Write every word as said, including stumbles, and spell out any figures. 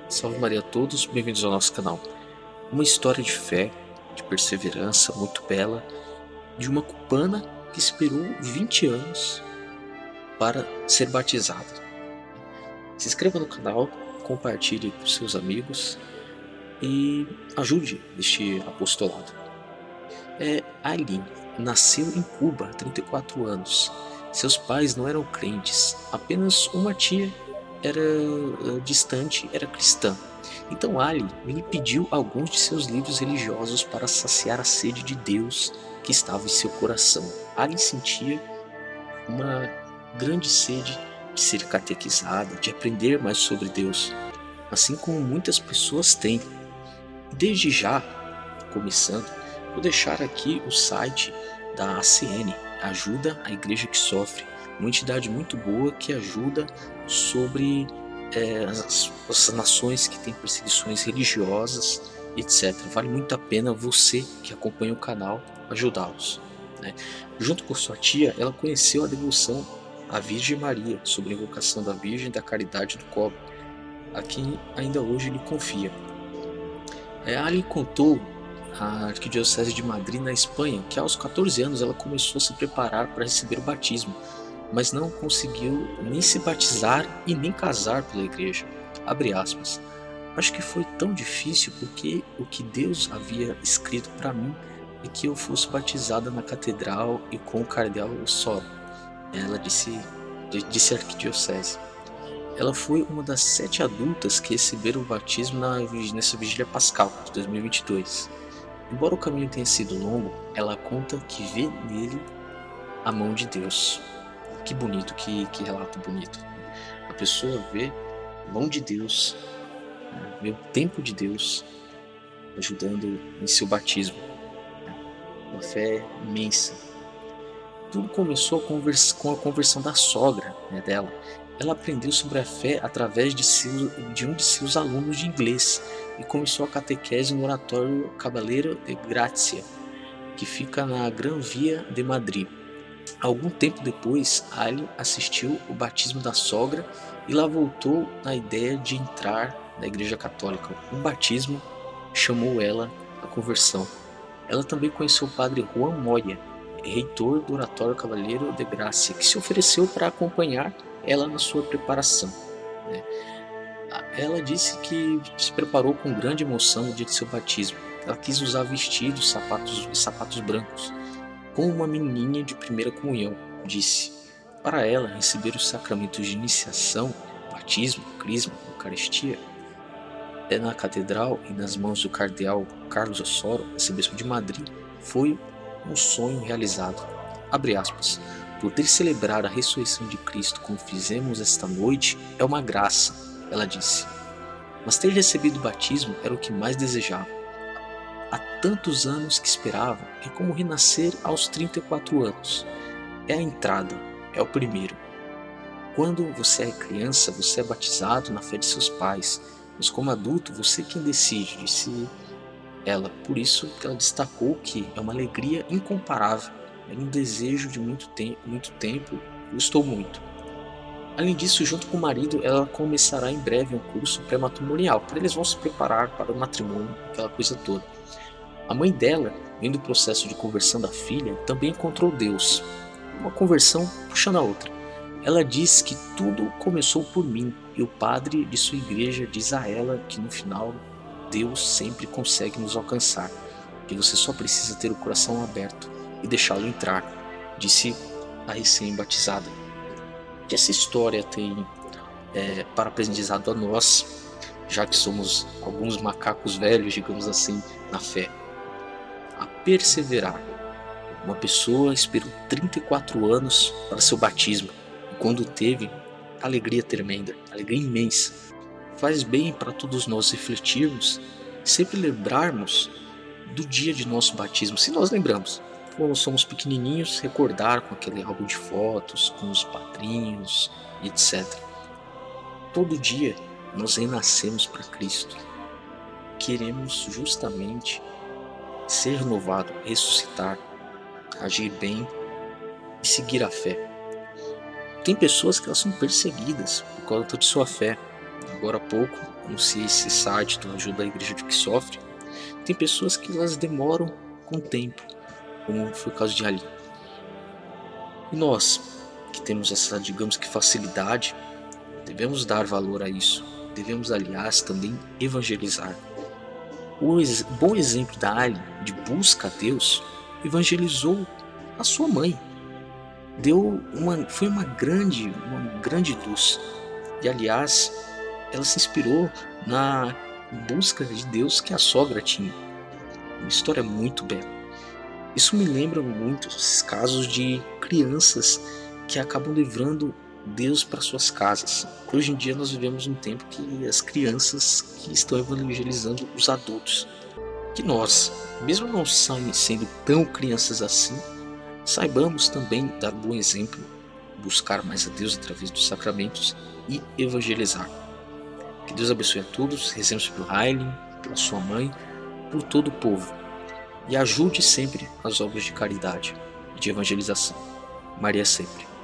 Salve Maria a todos, bem-vindos ao nosso canal. Uma história de fé, de perseverança muito bela, de uma cubana que esperou vinte anos para ser batizada. Se inscreva no canal, compartilhe com seus amigos e ajude este apostolado. É, Aileen nasceu em Cuba há trinta e quatro anos. Seus pais não eram crentes, apenas uma tia era uh, distante, era cristã. Então Ali lhe pediu alguns de seus livros religiosos para saciar a sede de Deus que estava em seu coração. Ali sentia uma grande sede de ser catequizada, de aprender mais sobre Deus, assim como muitas pessoas têm. Desde já, começando, vou deixar aqui o site da A C N, Ajuda a Igreja que Sofre, uma entidade muito boa que ajuda sobre é, as, as nações que têm perseguições religiosas, etcétera. Vale muito a pena você que acompanha o canal ajudá-los, né? Junto com sua tia, ela conheceu a devoção à Virgem Maria, sobre a invocação da Virgem da Caridade do Cobre, a quem ainda hoje lhe confia. É, Ali contou a Arquidiocese de Madrid, na Espanha, que aos quatorze anos ela começou a se preparar para receber o batismo, mas não conseguiu nem se batizar e nem casar pela igreja. Abre aspas. Acho que foi tão difícil porque o que Deus havia escrito para mim é que eu fosse batizada na catedral e com o cardeal Osório. Ela disse, disse a Arquidiocese. Ela foi uma das sete adultas que receberam o batismo na, nessa vigília pascal de dois mil e vinte e dois. Embora o caminho tenha sido longo, ela conta que vê nele a mão de Deus. Que bonito, que, que relato bonito. A pessoa vê a mão de Deus, vê o tempo de Deus ajudando em seu batismo. Uma fé imensa. Tudo começou com a conversão da sogra, né, dela. Ela aprendeu sobre a fé através de, seu, de um de seus alunos de inglês e começou a catequese no oratório Caballero de Gracia, que fica na Gran Via de Madrid. Algum tempo depois, Ali assistiu o batismo da sogra e lá voltou na ideia de entrar na Igreja Católica. Um batismo chamou ela à conversão. Ela também conheceu o padre Juan Moya, reitor do oratório Caballero de Gracia, que se ofereceu para acompanhar ela na sua preparação, né? Ela disse que se preparou com grande emoção no dia de seu batismo. Ela quis usar vestidos, sapatos e sapatos brancos, como uma menininha de primeira comunhão. Disse, para ela, receber os sacramentos de iniciação, batismo, crisma, eucaristia, é na catedral e nas mãos do cardeal Carlos Osório, arcebispo de Madrid, foi um sonho realizado. Abre aspas. Poder celebrar a ressurreição de Cristo como fizemos esta noite é uma graça, ela disse. Mas ter recebido o batismo era o que mais desejava. Há tantos anos que esperava, é como renascer aos trinta e quatro anos. É a entrada, é o primeiro. Quando você é criança, você é batizado na fé de seus pais, mas como adulto, você é quem decide, disse ela. Por isso que ela destacou que é uma alegria incomparável. É um desejo de muito tempo, muito tempo, gostou muito. Além disso, junto com o marido, ela começará em breve um curso pré-matrimonial, para eles vão se preparar para o matrimônio, aquela coisa toda. A mãe dela, vendo o processo de conversão da filha, também encontrou Deus. Uma conversão puxando a outra. Ela diz que tudo começou por mim, e o padre de sua igreja diz a ela que no final Deus sempre consegue nos alcançar, que você só precisa ter o coração aberto e deixá-lo entrar, disse a recém-batizada. Que essa história tem é, para aprendizado a nós, já que somos alguns macacos velhos, digamos assim, na fé, a perseverar. Uma pessoa esperou trinta e quatro anos para seu batismo, e quando teve, alegria tremenda, alegria imensa. Faz bem para todos nós refletirmos, sempre lembrarmos do dia de nosso batismo, se nós lembramos. Quando somos pequenininhos, recordar com aquele álbum de fotos, com os padrinhos, etcétera. Todo dia nós renascemos para Cristo. Queremos justamente ser renovado, ressuscitar, agir bem e seguir a fé. Tem pessoas que elas são perseguidas por causa de sua fé. agora há pouco, anunciei esse site do Ajuda a Igreja do que Sofre. Tem pessoas que elas demoram com o tempo, como foi o caso de Ali. E nós, que temos essa, digamos que, facilidade, devemos dar valor a isso. Devemos, aliás, também evangelizar. O ex- bom exemplo da Ali, de busca a Deus, evangelizou a sua mãe. Deu uma, foi uma grande, uma grande luz. E, aliás, ela se inspirou na busca de Deus que a sogra tinha. Uma história muito bela. Isso me lembra muito esses casos de crianças que acabam levando Deus para suas casas. Hoje em dia nós vivemos um tempo que as crianças que estão evangelizando os adultos. Que nós, mesmo não sendo tão crianças assim, saibamos também dar bom exemplo, buscar mais a Deus através dos sacramentos e evangelizar. Que Deus abençoe a todos, rezemos pelo Aileen, pela sua mãe, por todo o povo. E ajude sempre as obras de caridade e de evangelização. Maria sempre.